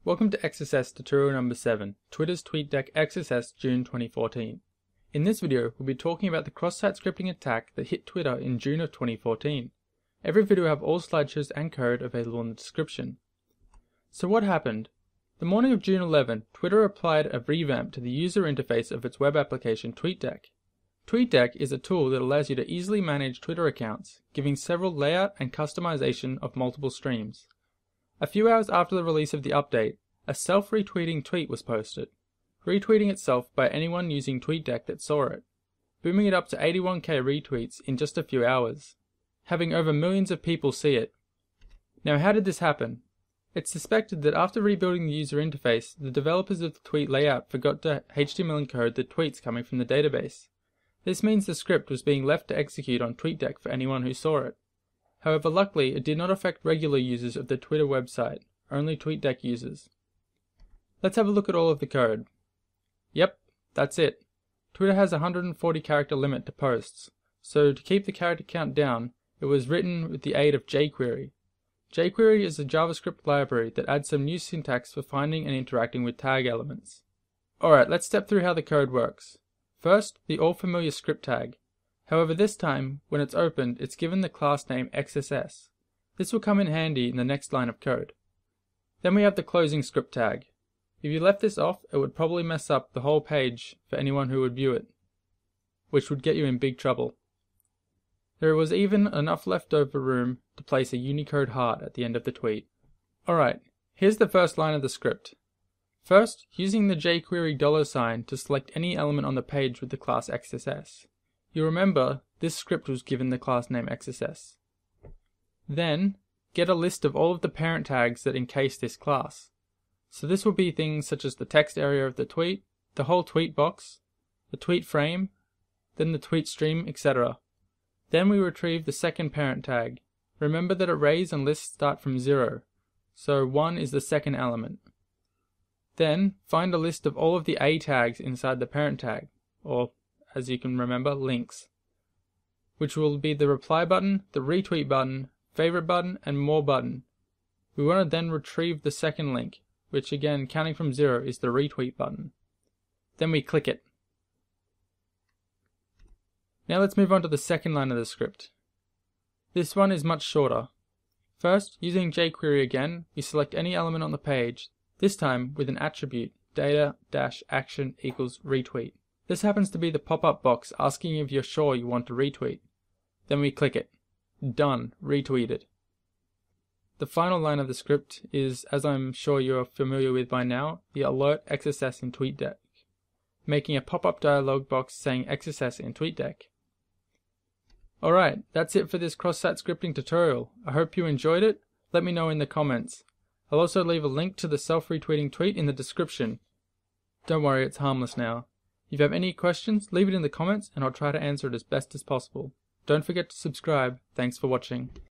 Welcome to XSS tutorial number 7, Twitter's TweetDeck XSS June 2014. In this video, we'll be talking about the cross-site scripting attack that hit Twitter in June of 2014. Every video will have all slideshows and code available in the description. So what happened? The morning of June 11, Twitter applied a revamp to the user interface of its web application TweetDeck. TweetDeck is a tool that allows you to easily manage Twitter accounts, giving several layout and customization of multiple streams. A few hours after the release of the update, a self-retweeting tweet was posted, retweeting itself by anyone using TweetDeck that saw it, booming it up to 81k retweets in just a few hours, having over millions of people see it. Now, how did this happen? It's suspected that after rebuilding the user interface, the developers of the tweet layout forgot to HTML encode the tweets coming from the database. This means the script was being left to execute on TweetDeck for anyone who saw it. However, luckily, it did not affect regular users of the Twitter website, only TweetDeck users. Let's have a look at all of the code. Yep, that's it. Twitter has a 140 character limit to posts, so to keep the character count down, it was written with the aid of jQuery. jQuery is a JavaScript library that adds some new syntax for finding and interacting with tag elements. Alright, let's step through how the code works. First, the all-familiar script tag. However, this time, when it's opened, it's given the class name XSS. This will come in handy in the next line of code. Then we have the closing script tag. If you left this off, it would probably mess up the whole page for anyone who would view it, which would get you in big trouble. There was even enough leftover room to place a Unicode heart at the end of the tweet. Alright, here's the first line of the script. First, using the jQuery $sign to select any element on the page with the class XSS. You'll remember, this script was given the class name XSS. Then, get a list of all of the parent tags that encase this class. So this will be things such as the text area of the tweet, the whole tweet box, the tweet frame, then the tweet stream, etc. Then we retrieve the second parent tag. Remember that arrays and lists start from 0, so 1 is the second element. Then, find a list of all of the A tags inside the parent tag, or, as you can remember, links, which will be the reply button, the retweet button, favorite button, and more button. We want to then retrieve the second link, which again, counting from 0, is the retweet button. Then we click it. Now let's move on to the second line of the script. This one is much shorter. First, using jQuery again, we select any element on the page, this time with an attribute, data-action equals retweet. This happens to be the pop-up box asking if you're sure you want to retweet. Then we click it. Done, retweeted. The final line of the script is, as I'm sure you're familiar with by now, the alert XSS in TweetDeck, making a pop-up dialog box saying XSS in TweetDeck. Alright, that's it for this cross-site scripting tutorial. I hope you enjoyed it. Let me know in the comments. I'll also leave a link to the self-retweeting tweet in the description. Don't worry, it's harmless now. If you have any questions, leave it in the comments and I'll try to answer it as best as possible. Don't forget to subscribe. Thanks for watching.